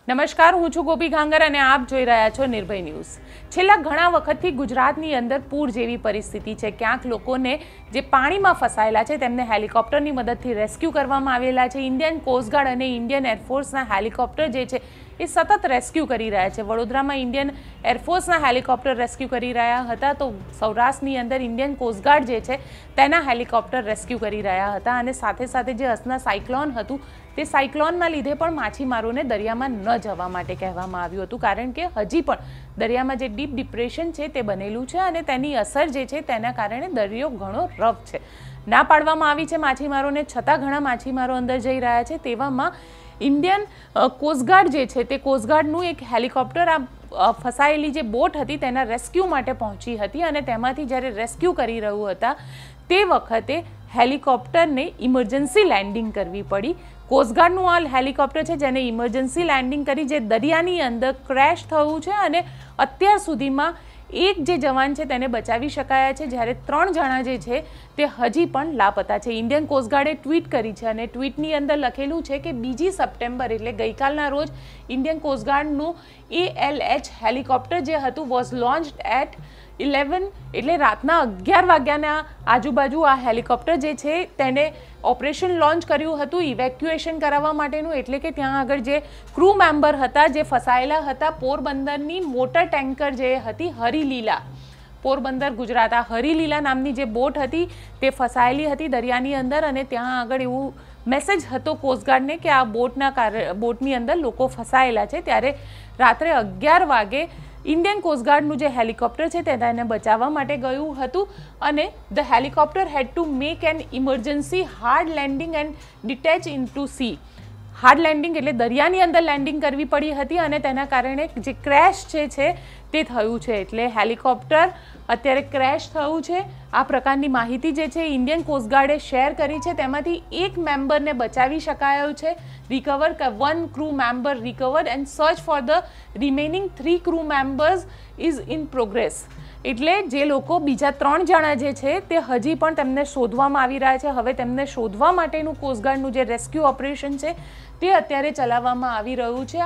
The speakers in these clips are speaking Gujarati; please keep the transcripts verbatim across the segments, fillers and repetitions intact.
નમસ્કાર, હું છું ગોપી ઘાંગર અને આપ જોઈ રહ્યા છો નિર્ભય ન્યૂઝ। છેલ્લા ઘણા વખતથી ગુજરાતની અંદર પૂર જેવી પરિસ્થિતિ છે। ક્યાંક લોકોને જે પાણીમાં ફસાયેલા છે તેમને હેલિકોપ્ટરની મદદથી રેસ્ક્યુ કરવામાં આવેલા છે। ઇન્ડિયન કોસ્ટગાર્ડ અને ઇન્ડિયન એરફોર્સના હેલિકોપ્ટર જે છે એ સતત રેસ્ક્યુ કરી રહ્યા છે। વડોદરામાં ઇન્ડિયન એરફોર્સના હેલિકોપ્ટર રેસ્ક્યુ કરી રહ્યા હતા, તો સૌરાષ્ટ્રની અંદર ઇન્ડિયન કોસ્ટગાર્ડ જે છે તેના હેલિકોપ્ટર રેસ્ક્યુ કરી રહ્યા હતા। અને સાથે સાથે જે અસના સાયક્લોન હતું તે સાયક્લોનના લીધે પણ માછીમારોને દરિયામાં ન જવા માટે કહેવામાં આવ્યું હતું, કારણ કે હજી પણ દરિયામાં જે ડીપ ડિપ્રેશન છે તે બનેલું છે અને તેની અસર જે છે તેના કારણે દરિયો ઘણો રફ છે। ના પાડવામાં આવી છે માછીમારોને, છતાં ઘણા માછીમારો અંદર જઈ રહ્યા છે। તેવામાં ઇન્ડિયન કોસ્ટગાર્ડ જે છે તે કોસ્ટગાર્ડનું એક હેલિકોપ્ટર આ ફસાયેલી જે બોટ હતી તેના રેસ્ક્યુ માટે પહોંચી હતી અને તેમાંથી જ્યારે રેસ્ક્યુ કરી રહ્યું હતા તે વખતે હેલિકોપ્ટરને ઇમરજન્સી લેન્ડિંગ કરવી પડી। કોસ્ટગાર્ડનું આ હેલિકોપ્ટર છે જેને ઇમરજન્સી લેન્ડિંગ કરી, જે દરિયાની અંદર ક્રેશ થયું છે અને અત્યાર સુધીમાં એક જે જવાન છે તેને બચાવી શકાયા છે, જ્યારે ત્રણ જણા જે છે તે હજી પણ લાપતા છે। ઇન્ડિયન કોસ્ટગાર્ડે ટ્વીટ કરી છે અને ટ્વીટની અંદર લખેલું છે કે બીજી સપ્ટેમ્બર એટલે ગઈકાલના રોજ ઇન્ડિયન કોસ્ટગાર્ડનું એ એલ એચ હેલિકોપ્ટર જે હતું વોઝ લોન્ચ્ડ એટ ઇલેવન એટલે રાતના અગિયાર વાગ્યાના આજુબાજુ આ હેલિકોપ્ટર જે છે તેને ઓપરેશન લોન્ચ કર્યું હતું ઇવેક્યુએશન કરાવવા માટેનું। એટલે કે ત્યાં આગળ જે ક્રૂ મેમ્બર હતા જે ફસાયેલા હતા, પોરબંદરની મોટર ટેન્કર જે હતી હરિલીલા, પોરબંદર ગુજરાત આ હરિલીલા નામની જે બોટ હતી તે ફસાયેલી હતી દરિયાની અંદર અને ત્યાં આગળ એવું મેસેજ હતો કોસ્ટગાર્ડને કે આ બોટના કાર બોટની અંદર લોકો ફસાયેલા છે। ત્યારે રાત્રે અગિયાર વાગે ઇન્ડિયન કોસ્ટગાર્ડનું જે હેલિકોપ્ટર છે તે તેને બચાવવા માટે ગયું હતું અને the helicopter had to make an emergency hard landing and ditch into sea. Hard landing એટલે દરિયાની અંદર લેન્ડિંગ કરવી પડી હતી અને તેના કારણે જે ક્રેશ જે છે તે થયું છે, એટલે હેલિકોપ્ટર અત્યારે ક્રેશ થયું છે। આ પ્રકારની માહિતી જે છે ઇન્ડિયન કોસ્ટગાર્ડે શેર કરી છે, તેમાંથી એક મેમ્બરને બચાવી શકાયો છે, recover one crew member recovered and search for the remaining three crew members is in progress. એટલે જે લોકો બીજા ત્રણ જણા જે છે તે હજી પણ તેમને શોધવામાં આવી રહ્યા છે। હવે તેમને શોધવા માટેનું કોસ્ટગાર્ડનું જે રેસ્ક્યુ ઓપરેશન છે તે અત્યારે ચલાવવામાં આવી રહ્યું છે।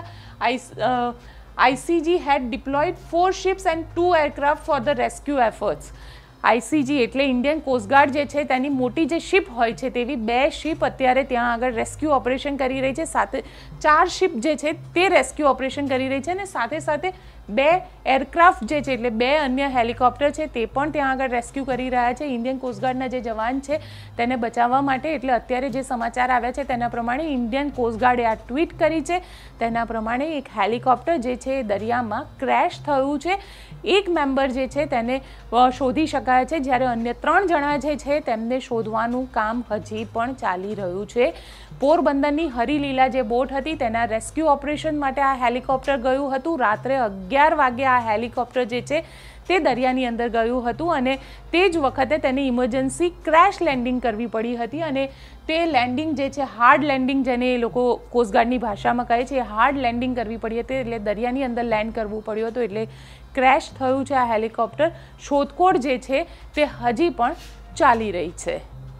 I ICG had deployed four ships and two aircraft for the rescue efforts. ICG એટલે ઇન્ડિયન કોસ્ટગાર્ડ જે છે તેની મોટી જે શિપ હોય છે તેવી બે શિપ અત્યારે ત્યાં આગળ રેસ્ક્યુ ઓપરેશન કરી રહી છે, સાથે ચાર શિપ જે છે તે રેસ્ક્યુ ઓપરેશન કરી રહી છે અને સાથે સાથે બે એરક્રાફ્ટ જે છે એટલે બે અન્ય હેલિકોપ્ટર છે તે પણ ત્યાં આગળ રેસ્ક્યુ કરી રહ્યા છે ઇન્ડિયન કોસ્ટગાર્ડના જે જવાન છે તેને બચાવવા માટે। એટલે અત્યારે જે સમાચાર આવ્યા છે તેના પ્રમાણે ઇન્ડિયન કોસ્ટગાર્ડે આ ટ્વીટ કરી છે, તેના પ્રમાણે એક હેલિકોપ્ટર જે છે દરિયામાં ક્રેશ થયું છે, એક મેમ્બર જે છે તેને શોધી શકાય છે, જ્યારે અન્ય ત્રણ જણા જે છે તેમને શોધવાનું કામ હજી પણ ચાલી રહ્યું છે। પોરબંદરની હરિલીલા જે બોટ હતી તેના રેસ્ક્યુ ઓપરેશન માટે આ હેલિકોપ્ટર ગયું હતું। રાત્રે અગિયાર વાગે આ હેલિકોપ્ટર જે છે તે દરિયાની અંદર ગયું હતું અને તે જ વખતે તેને ઇમરજન્સી ક્રેશ લેન્ડિંગ કરવી પડી હતી અને તે લેન્ડિંગ જે છે હાર્ડ લેન્ડિંગ જેને એ લોકો કોસ્ટગાર્ડની ભાષામાં કહે છે, હાર્ડ લેન્ડિંગ કરવી પડી હતી, એટલે દરિયાની અંદર લેન્ડ કરવું પડ્યું હતું, એટલે ક્રેશ થયું છે આ હેલિકોપ્ટર। શોધખોળ જે છે તે હજી પણ ચાલી રહી છે।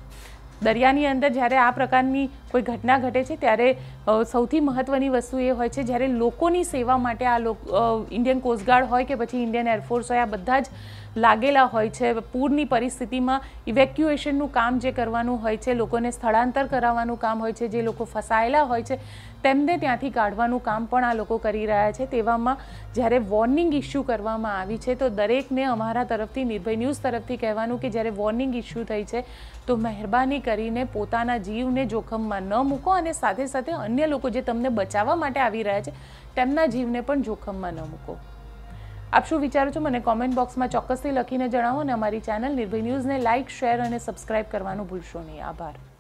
દરિયાની અંદર જ્યારે આ પ્રકારની કોઈ ઘટના ઘટે છે ત્યારે સૌથી મહત્ત્વની વસ્તુ એ હોય છે જ્યારે લોકોની સેવા માટે આ લોકો ઇન્ડિયન કોસ્ટગાર્ડ હોય કે પછી ઇન્ડિયન એરફોર્સ હોય, આ બધા જ લાગેલા હોય છે। પૂરની પરિસ્થિતિમાં ઇવેક્યુએશનનું કામ જે કરવાનું હોય છે, લોકોને સ્થળાંતર કરાવવાનું કામ હોય છે, જે લોકો ફસાયેલા હોય છે તેમને ત્યાંથી કાઢવાનું કામ પણ આ લોકો કરી રહ્યા છે। તેવામાં જ્યારે વોર્નિંગ ઇસ્યુ કરવામાં આવી છે તો દરેકને અમારા તરફથી નિર્ભય ન્યૂઝ તરફથી કહેવાનું કે જ્યારે વોર્નિંગ ઇસ્યુ થઈ છે તો મહેરબાની કરીને પોતાના જીવને જોખમમાં ન મૂકો અને સાથે સાથે અન્ય લોકો જે તમને બચાવવા માટે આવી રહ્યા છે તેમના જીવને પણ જોખમમાં ન મૂકો। આપ શું વિચારો છો મને કોમેન્ટ બોક્સમાં ચોક્કસથી લખીને જણાવો અને અમારી ચેનલ નિર્ભય ન્યૂઝને લાઇક, શેર અને સબસ્ક્રાઇબ કરવાનું ભૂલશો નહીં। આભાર।